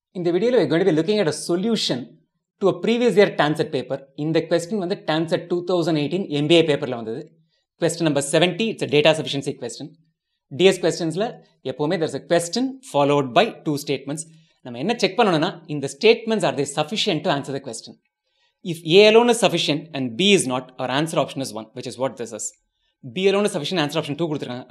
In the video, we are going to be looking at a solution to a previous year TANCET paper. In the question, the TANCET 2018 MBA paper. Question number 70, it's a data sufficiency question. DS questions, there's a question followed by two statements. We check in the statements, are they sufficient to answer the question? If A alone is sufficient and B is not, our answer option is 1, which is what this is. B alone is sufficient, answer option 2.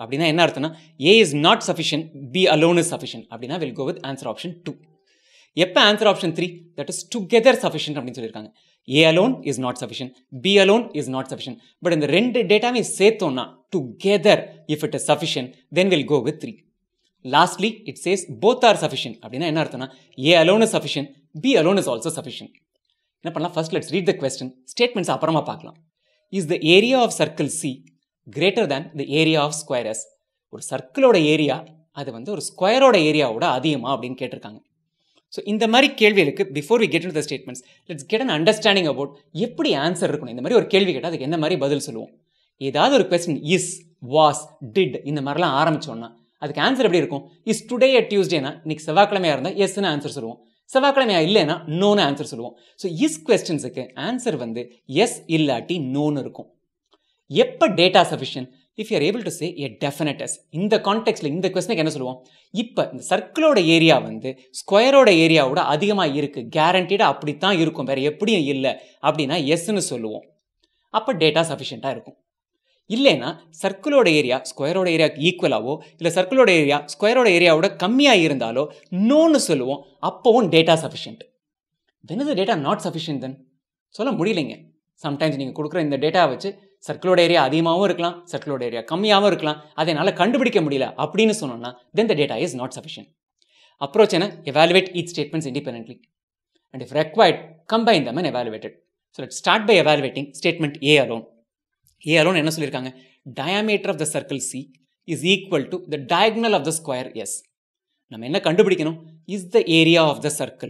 A is not sufficient, B alone is sufficient. We'll go with answer option 2. Answer option 3, that is together sufficient. A alone is not sufficient, B alone is not sufficient. But in the render data we say together, if it is sufficient, then we'll go with 3. Lastly, it says both are sufficient. A alone is sufficient, B alone is also sufficient. First, let's read the question. Statements apparama paakalam. Is the area of circle C greater than the area of square S? ஒரு சர்க்கிளோட area அது ஒரு ஸ்கொயரோட ஏரியாவோட அதிகமா அப்படின்னு கேட்டிருக்காங்க. So இந்த மாதிரி கேள்விகளுக்கு before we get into the statements, let's get an understanding about எப்படி ஆன்சர் இருக்கணும். இந்த மாதிரி ஒரு கேள்வி கேட்டா அதுக்கு என்ன மாதிரி பதில் சொல்லுவோம். ஏதாவது ஒரு question is, was, did இந்த மாதிரிலாம் ஆரம்பிச்சோம்னா அதுக்கு ஆன்சர் எப்படி இருக்கும்? Is today a Tuesdayனா இன்னைக்கு செவ்வாய்க்கிழமையா இருந்தா எஸ்ன்னு ஆன்சர் சொல்லுவோம். செவ்வாய்க்கிழமையா இல்லைன்னா நோன்னு ஆன்சர் சொல்லுவோம். ஸோ இஸ் கொஸ்டின்ஸுக்கு ஆன்சர் எஸ் இல்லாட்டி நோன்னு இருக்கும். எப்போ data sufficient? If you are able to say a definite yes. இந்த கான்டெக்ட்ல இந்த கொஸ்டினுக்கு என்ன சொல்லுவோம்? இப்போ இந்த சர்க்கிளோட ஏரியா ஸ்கொயரோட ஏரியாவோட அதிகமாக இருக்கு, கேரண்டீடாக அப்படித்தான் இருக்கும், வேற எப்படியும் இல்லை அப்படின்னா எஸ்ன்னு சொல்லுவோம். அப்போ டேட்டா சஃபிஷியண்டாக இருக்கும். இல்லைன்னா சர்க்கிளோட ஏரியா ஸ்கொயரோட ஏரியாவுக்கு ஈக்குவலாவோ இல்லை சர்க்கிளோட ஏரியா ஸ்கொயரோட ஏரியாவோட கம்மியாக இருந்தாலோ நோன்னு சொல்லுவோம். அப்போவும் data sufficient. Then is data not sufficient then சொல்ல முடியலைங்க. சம்டைம்ஸ் நீங்கள் கொடுக்குற இந்த டேட்டாவை வச்சு சர்க்கிளோட ஏரியா அதிகமாகவும் இருக்கலாம், சர்க்கிளோட ஏரியா கம்மியாகவும் இருக்கலாம், அதை என்னால் கண்டுபிடிக்க முடியல அப்படின்னு சொன்னோம்னா then the data is not sufficient. Approach என்ன? Evaluate each statements independently and if required combine them and evaluated. So let's start by evaluating statement A alone. A alone என்ன சொல்லியிருக்காங்க? diameter of the circle C is equal to the diagonal of the square S. நம்ம என்ன கண்டுபிடிக்கணும்? is the area of the circle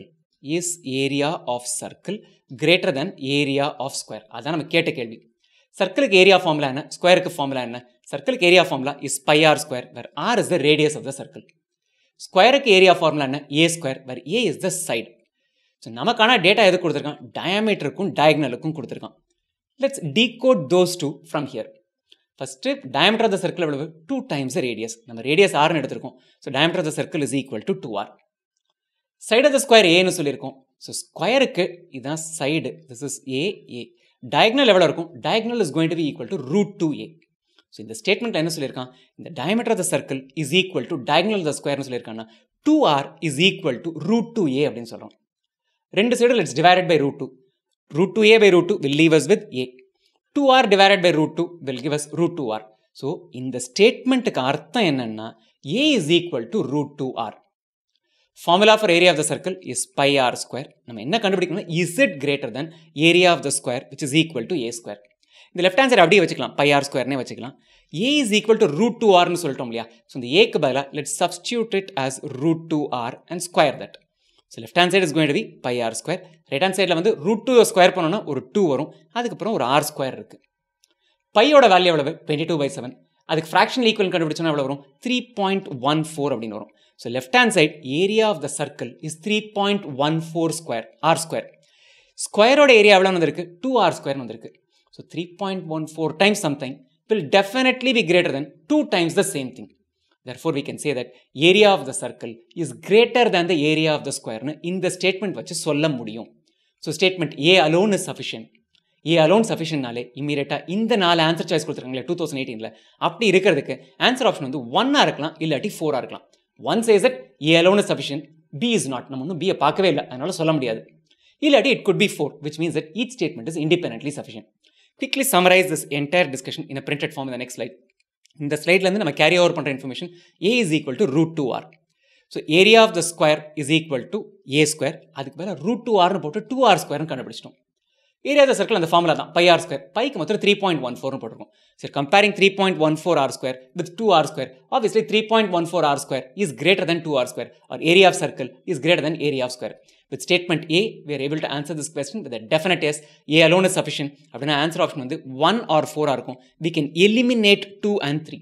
greater than area of square? அதான் நம்ம கேட்ட கேள்வி. சர்க்கிளுக்கு area formula என்ன, ஸ்கொயருக்கு ஃபார்முலா என்ன? சர்க்கிளுக்கு area formula is pi r square, where r is the radius of the circle. ஸ்கொயருக்கு ஏரியா ஃபார்முலா என்ன? A square, where A is the side. So நமக்கான டேட்டா எது கொடுத்துருக்கான்? டயாமீட்டருக்கும் டயகனலுக்கும் கொடுத்துருக்கான். Let's decode those two from here. First, diameter of the circle is 2 times the radius. நம்ம radius r னு எடுத்துருக்கோம். So diameter of the circle is equal to 2r. Side of the square a னு சொல்லியிருக்கோம். So squareக்கு இதான் side. This is a. Diagonal எவ்வளோ இருக்கும்? Diagonal is going to be equal to root 2a. So இந்த statement என்ன சொல்லியிருக்கான்? இந்த diameter of the circle is equal to diagonal of the square னு சொல்லியிருக்கான்னா 2r is equal to root 2a அப்படின்னு சொல்கிறோம். ரெண்டு side let's divide it by root 2. Root 2a by root 2 will leave us with a. 2r divided by root 2 will give us root 2r. So, in the statement அர்த்தம் என்னன்னா a is equal to root 2r. Formula for area of the circle is pi r square. நம்ம என்ன கண்டுபிடிக்கணும்? Is it greater than area of the square which is equal to a square? இந்த left hand side அப்படியே வச்சுக்கலாம், pi r square நே வச்சுக்கலாம். a is equal to root 2r னு சொல்லிட்டோம் இல்லையா? So, இந்த a க்கு பதிலா let's substitute it as root 2r and square that. So left hand side is going to be pi r square. Right hand side root 2 square பண்ணோம்னா ஒரு 2 வரும். அதுக்கப்புறம் ஒரு r square இருக்கு. பையோட வேல்யூ எவ்வளவு? 22/7. அதுக்கு ஃப்ராக்ஷனல் ஈக்குவல் கண்டுபிடிச்சோம்னா எவ்வளவு வரும்? 3.14 அப்படின்னு வரும். So left hand side area of the circle is 3.14 square r square. ஸ்கொயரோட ஏரியா எவ்வளவு வந்திருக்கு? 2r square வந்திருக்கு. So 3.14 times something will definitely be greater than 2 times the same thing. Therefore, we can say that area of the circle is greater than the area of the square. In the statement, வச்சு சொல்ல முடியும். So, statement A alone is sufficient. A alone sufficient நாலே immediately இந்த 4 answer choice கொடுத்துருக்காங்களே 2018ல அப்படி இருக்கிறதுக்கு answer option 1 இருக்கலாம் இல்லாட்டி 4 இருக்கலாம். 1 says that A alone is sufficient, B is not. நம்ம இன்னும் B பார்க்கவே இல்லை, அதனால சொல்ல முடியாது. இல்லாட்டி it could be 4, which means that each statement is independently sufficient. Quickly summarize this entire discussion in a printed form in the next slide. இந்த ஸ்லைட்லேருந்து நம்ம கேரி ஓவர் பண்ணுற information a is equal to root 2r. So area of the square is equal to a square. அதுக்கு மேலே root 2rனு போட்டு 2r ஸ்கொயர்னு கண்டுபிடிச்சிட்டோம். ஏரியா ஆஃப் த சர்க்கிள் அந்த ஃபார்முலா தான், பை ஆர் ஸ்கொயர். பைக்கு மொத்தம் 3.14னு போட்டிருக்கோம். சரி, comparing 3.14 r square with 2r square, obviously 3.14 r square is greater than 2r square, or area of circle is greater than area of square. With statement A, we are able to answer this question with a definite yes. A alone is sufficient. அப்படின்னா answer option 1 or 4 இருக்கும். We can eliminate 2 and 3.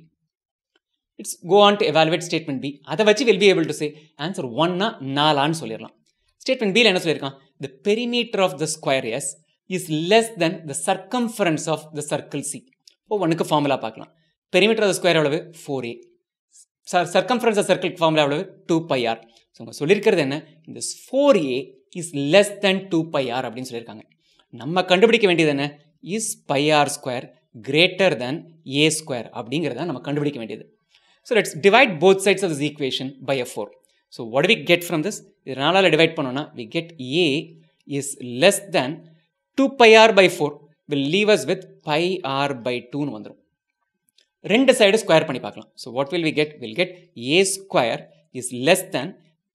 Let's go on to evaluate statement B. அதை வச்சு we'll be able to say answer 1 4 சொல்லிடலாம். Statement B என்ன சொல்லியிருக்கான்? The perimeter of the square S is less than the circumference of the circle C. இப்போ ஒன்றுக்கு formula பார்க்கலாம். Perimeter of the square எவ்வளவு? 4a. Circumference of the circle formula எவ்வளவு? 2πr. So அவங்க சொல்லியிருக்கிறது என்ன? இந்த 4a is less than 2πr அப்படின்னு சொல்லியிருக்காங்க. நம்ம கண்டுபிடிக்க வேண்டியது என்ன? Is πr square greater than a square அப்படிங்கிறத நம்ம கண்டுபிடிக்க வேண்டியது. So let's divide both sides of this equation by a 4. So what do we get from this? இது 4ஆல் divide பண்ணோம்னா we get a is less than 2πr by 4 will leave us with πr by 2 னு வந்துரும். ரெண்டு side square பண்ணி பார்க்கலாம். So what will we get? We'll get a square is less than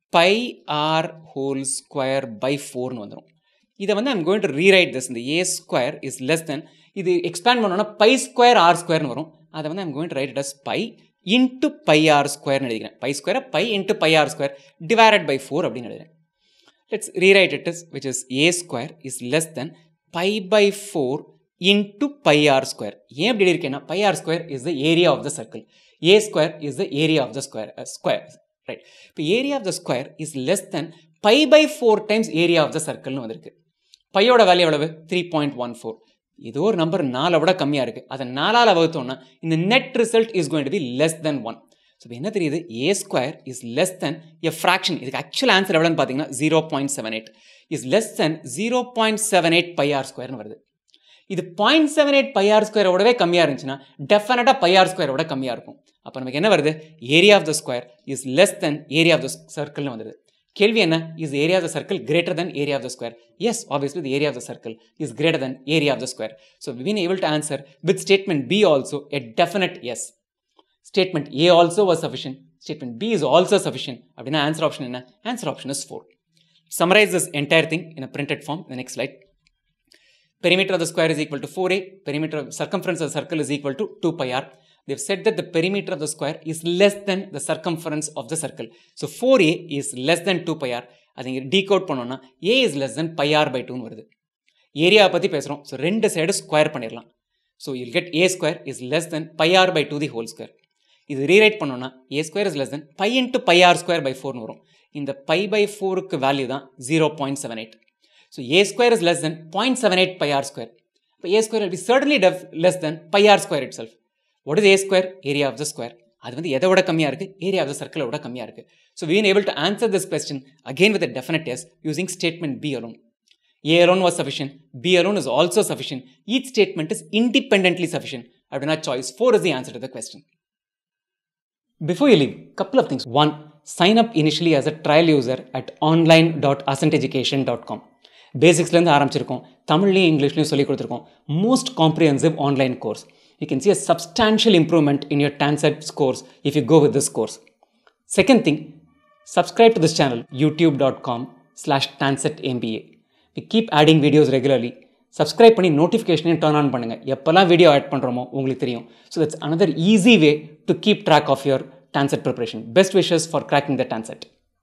πr whole square by 4 னு வந்துரும். இதை வந்து I'm going to rewrite this. இந்த a square is less than, இது expand பண்ணோம்னா pi square r square னு வரும். அதை வந்து I'm going to write it as pi into pi r square னு எழுதிக்கிறேன். pi square pi into pi r square divided by 4 அப்படின்னு எழுதுறேன். Let's rewrite it as, which is a square is less than pi by 4 into pi r square. ஏன் இப்படி இருக்கேன்னா pi r square is the area of the circle. A square is the area of the square. Right. இப்போ area of the square is less than pi by 4 times area of the circle னு வந்திருக்கு. பையோட value எவ்வளவு? 3.14. ஏதோ ஒரு number 4 விட கம்மியாக இருக்குது. அதை 4ஆல் வகுத்தோம்னா இந்த net result is going to be less than 1. So இப்போ என்ன தெரியுது? a square is less than a fraction. இதுக்கு ஆக்சுவல் ஆன்சர் எவ்வளோன்னு பார்த்தீங்கன்னா 0.78 is less than 0.78 pi r ஸ்கொயர்னு வருது. இது 0.78 பை ஆர் ஸ்கொயரோடவே கம்மியாக இருந்துச்சுன்னா டெஃபினட்டாக பை ஆர் ஸ்கொயரோட கம்மியாக இருக்கும். அப்போ நமக்கு என்ன வருது? Area of the square is less than area of the சர்க்கிள்னு வந்துடுது. கேள்வி என்ன? Is area of the circle greater than area of the square? Yes, obviously the area of the circle is greater than area of the square. So we been able to answer with statement B also a definite yes. Statement A also was sufficient. Statement B is also sufficient. அப்படின்னா answer option என்ன? Answer option is 4. Summarize this entire thing in a printed form. The next slide. Perimeter of the square is equal to 4a. Perimeter of circumference of the circle is equal to 2 pi r. They've said that the perimeter of the square is less than the circumference of the circle. So 4a is less than 2 pi r. அதை இங்கே decode பண்ணோம்னா a is less than pi r by 2 னு வருது. ஏரியாவை பற்றி பேசுகிறோம். ஸோ ரெண்டு சைடு ஸ்கொயர் பண்ணிடலாம். So you'll get a square is less than pi r by 2 the whole square. இது ரீரைட் பண்ணோம்னா a square is less than pi into pi r square by 4 னு வரும். இந்த pi by 4க்கு வேல்யூ தான் 0.78. So a square is less than 0.78 pi r square. So a square will be certainly less than pi r square itself. What is a square? Area of the square. அது வந்து எதை விட கம்மியாக இருக்குது? Area of த சர்க்கிளை விட கம்மியாக இருக்குது. So we been able to answer this question again with a definite yes using statement B alone. A alone was sufficient. B alone is also sufficient. Each statement is independently sufficient. அப்படின்னா choice 4 is the answer to the question. Before you leave, couple of things. One, sign up initially as a trial user at online.ascenteducation.com. பேசிக்ஸ்லேருந்து ஆரம்பிச்சிருக்கோம். தமிழ்லையும் இங்கிலீஷ்லையும் சொல்லி கொடுத்துருக்கோம். Most comprehensive online course. You can see a substantial improvement in your TANCET scores if you go with this course. Second thing, subscribe to this channel, youtube.com/TANCETMBA. We keep adding videos regularly. Subscribe பண்ணி நோட்டிஃபிகேஷனையும் turn on பண்ணுங்கள். எப்போல்லாம் video add பண்ணுறோமோ உங்களுக்கு தெரியும். So that's another easy way to keep track of your TANCET preparation. Best wishes for cracking the TANCET.